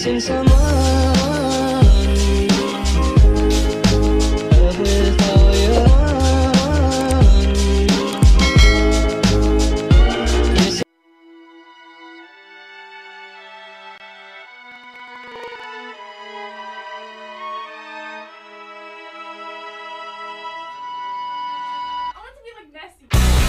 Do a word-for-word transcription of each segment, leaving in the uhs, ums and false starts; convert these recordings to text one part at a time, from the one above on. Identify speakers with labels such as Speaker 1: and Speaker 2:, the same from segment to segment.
Speaker 1: missing someone. Love is all you want. You say
Speaker 2: I want to be like Nessie.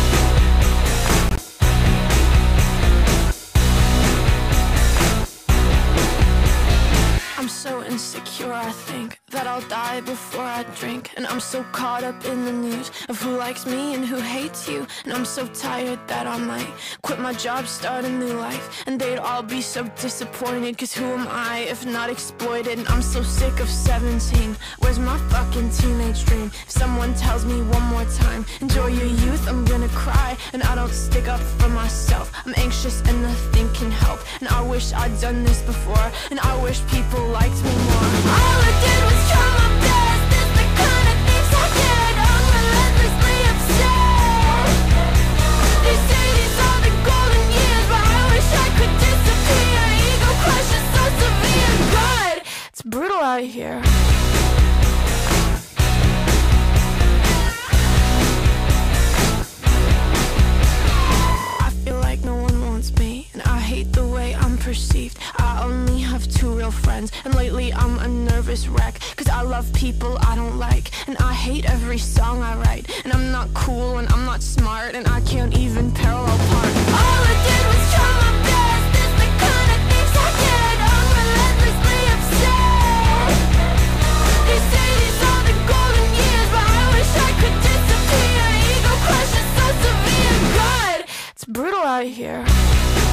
Speaker 3: I'm so insecure, I think that I'll die before I drink. And I'm so caught up in the news of who likes me and who hates you. And I'm so tired that I might quit my job, start a new life. And they'd all be so disappointed, cause who am I if not exploited? And I'm so sick of seventeen, where's my fucking teenage dream? If someone tells me one more time, enjoy your youth, I'm gonna cry. And I don't stick up for myself, I'm anxious and nothing can help. And I wish I'd done this before, and I wish people liked me more. All I did was try my best, it's the kind of things I get. I'm relentlessly upset. They say these are the golden years, but I wish I could disappear. Ego crush is so severe. God, it's brutal out here. I feel like no one wants me, and I hate the way I'm perceived. I only have two real friends, and lately I'm a nervous wreck, cause I love people I don't like, and I hate every song I write. And I'm not cool, and I'm not smart, and I can't even parallel park. All I did was try my best, it's the kind of things I get. I'm relentlessly upset. They say these are the golden years, but I wish I could disappear. Ego crush is so severe. God, it's brutal out here.